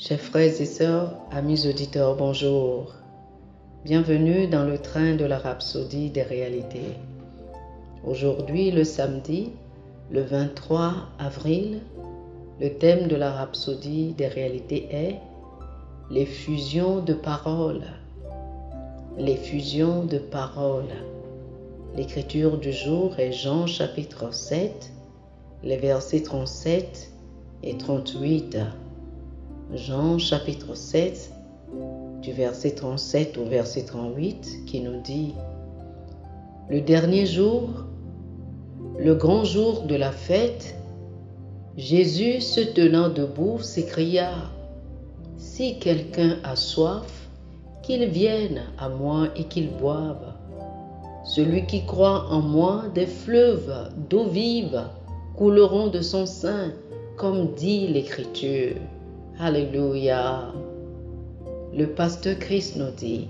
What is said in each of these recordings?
Chers frères et sœurs, amis auditeurs, bonjour. Bienvenue dans le train de la rhapsodie des réalités. Aujourd'hui, le samedi, le 23 avril, le thème de la rhapsodie des réalités est les fusions de paroles. Les fusions de paroles. L'écriture du jour est Jean chapitre 7, les versets 37 et 38. Jean chapitre 7, du verset 37 au verset 38, qui nous dit: le dernier jour, le grand jour de la fête, Jésus se tenant debout s'écria: si quelqu'un a soif, qu'il vienne à moi et qu'il boive. Celui qui croit en moi, des fleuves d'eau vive couleront de son sein, comme dit l'Écriture. Alléluia. Le pasteur Christ nous dit: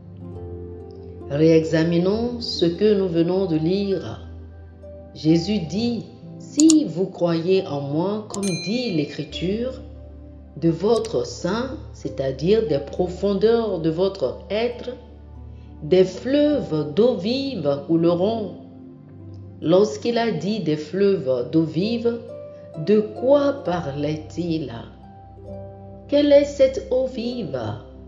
réexaminons ce que nous venons de lire. Jésus dit: si vous croyez en moi, comme dit l'Écriture, de votre sein, c'est-à-dire des profondeurs de votre être, des fleuves d'eau vive couleront. Lorsqu'il a dit des fleuves d'eau vive, de quoi parlait-il? Quelle est cette eau vive?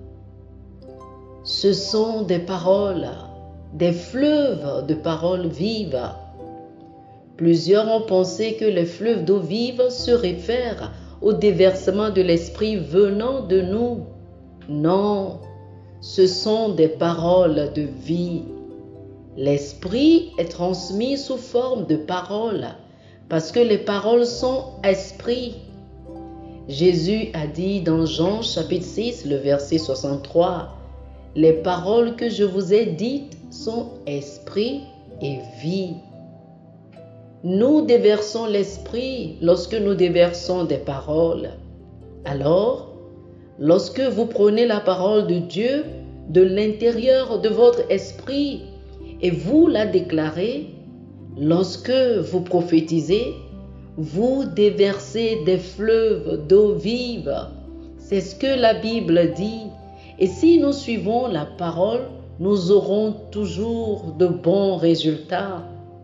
Ce sont des paroles, des fleuves de paroles vives. Plusieurs ont pensé que les fleuves d'eau vive se réfèrent au déversement de l'esprit venant de nous. Non, ce sont des paroles de vie. L'esprit est transmis sous forme de paroles parce que les paroles sont esprit. Jésus a dit dans Jean chapitre 6, le verset 63, « Les paroles que je vous ai dites sont esprit et vie. » Nous déversons l'esprit lorsque nous déversons des paroles. Alors, lorsque vous prenez la parole de Dieu de l'intérieur de votre esprit et vous la déclarez, lorsque vous prophétisez, vous déversez des fleuves d'eau vive. C'est ce que la Bible dit. Et si nous suivons la parole, nous aurons toujours de bons résultats.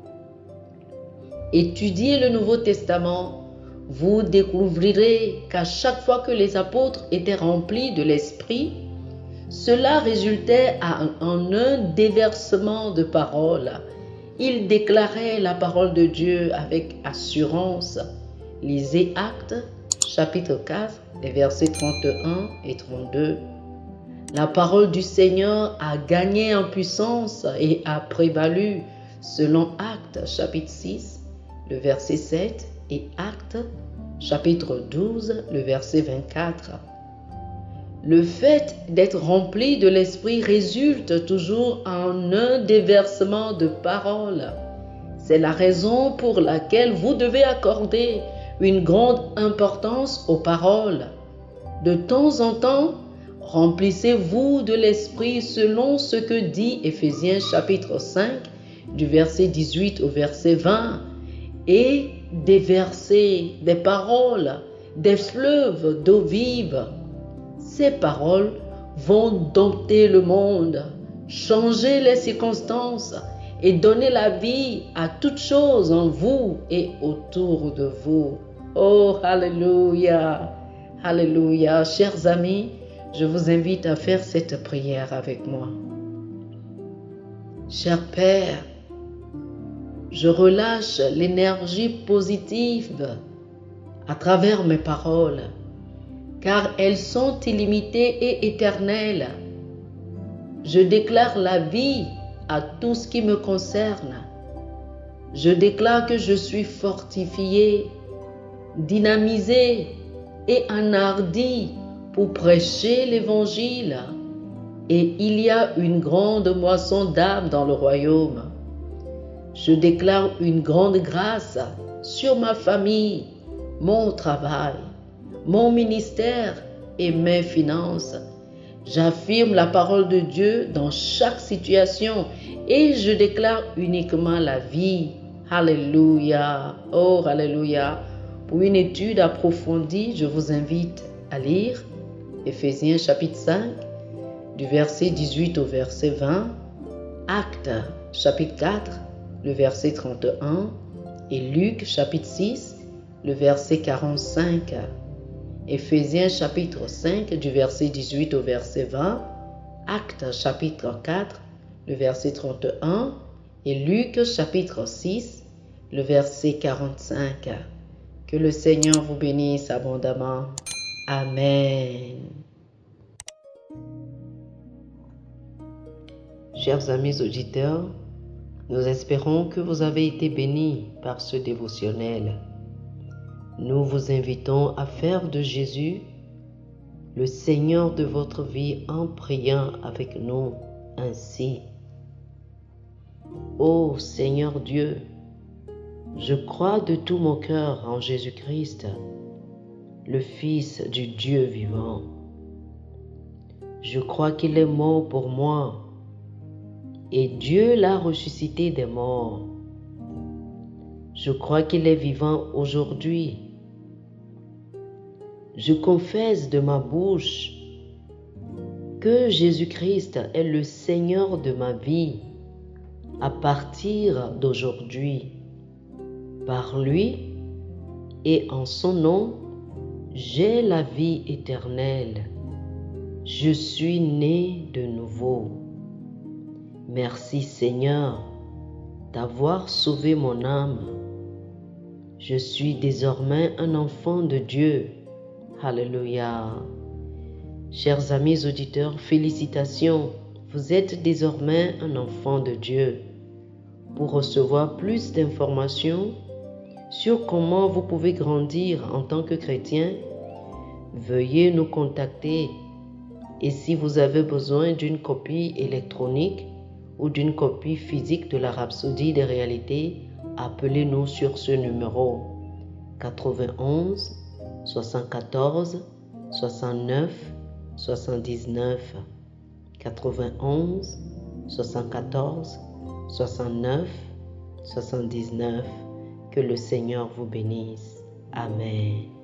Étudiez le Nouveau Testament. Vous découvrirez qu'à chaque fois que les apôtres étaient remplis de l'Esprit, cela résultait en un déversement de paroles. Ils déclaraient la parole de Dieu avec assurance. Lisez Actes, chapitre 4, les versets 31 et 32. La parole du Seigneur a gagné en puissance et a prévalu, selon Actes, chapitre 6, le verset 7, et Actes, chapitre 12, le verset 24. Le fait d'être rempli de l'Esprit résulte toujours en un déversement de paroles. C'est la raison pour laquelle vous devez accorder une grande importance aux paroles. De temps en temps, remplissez-vous de l'Esprit selon ce que dit Éphésiens chapitre 5, du verset 18 au verset 20, et déversez des paroles, des fleuves d'eau vive. Ces paroles vont dompter le monde, changer les circonstances et donner la vie à toutes choses en vous et autour de vous. Oh, alléluia, alléluia. Chers amis, je vous invite à faire cette prière avec moi. Cher Père, je relâche l'énergie positive à travers mes paroles, car elles sont illimitées et éternelles. Je déclare la vie à tout ce qui me concerne. Je déclare que je suis fortifié, dynamisé et enhardi pour prêcher l'Évangile. Et il y a une grande moisson d'âmes dans le royaume. Je déclare une grande grâce sur ma famille, mon travail, mon ministère et mes finances. J'affirme la parole de Dieu dans chaque situation et je déclare uniquement la vie. Alléluia. Oh, alléluia. Pour une étude approfondie, je vous invite à lire Éphésiens chapitre 5, du verset 18 au verset 20, Actes chapitre 4, le verset 31, et Luc chapitre 6, le verset 45. Éphésiens chapitre 5, du verset 18 au verset 20, Actes chapitre 4, le verset 31, et Luc chapitre 6, le verset 45. Que le Seigneur vous bénisse abondamment. Amen. Chers amis auditeurs, nous espérons que vous avez été bénis par ce dévotionnel. Nous vous invitons à faire de Jésus le Seigneur de votre vie en priant avec nous ainsi. Ô Seigneur Dieu, je crois de tout mon cœur en Jésus-Christ, le Fils du Dieu vivant. Je crois qu'il est mort pour moi et Dieu l'a ressuscité des morts. Je crois qu'il est vivant aujourd'hui. Je confesse de ma bouche que Jésus-Christ est le Seigneur de ma vie à partir d'aujourd'hui. Par lui et en son nom, j'ai la vie éternelle. Je suis né de nouveau. Merci Seigneur d'avoir sauvé mon âme. Je suis désormais un enfant de Dieu. Alléluia. Chers amis auditeurs, félicitations. Vous êtes désormais un enfant de Dieu. Pour recevoir plus d'informations sur comment vous pouvez grandir en tant que chrétien, veuillez nous contacter. Et si vous avez besoin d'une copie électronique ou d'une copie physique de la Rhapsodie des réalités, appelez-nous sur ce numéro 91 74 69 79 91 74 69 79. Que le Seigneur vous bénisse. Amen.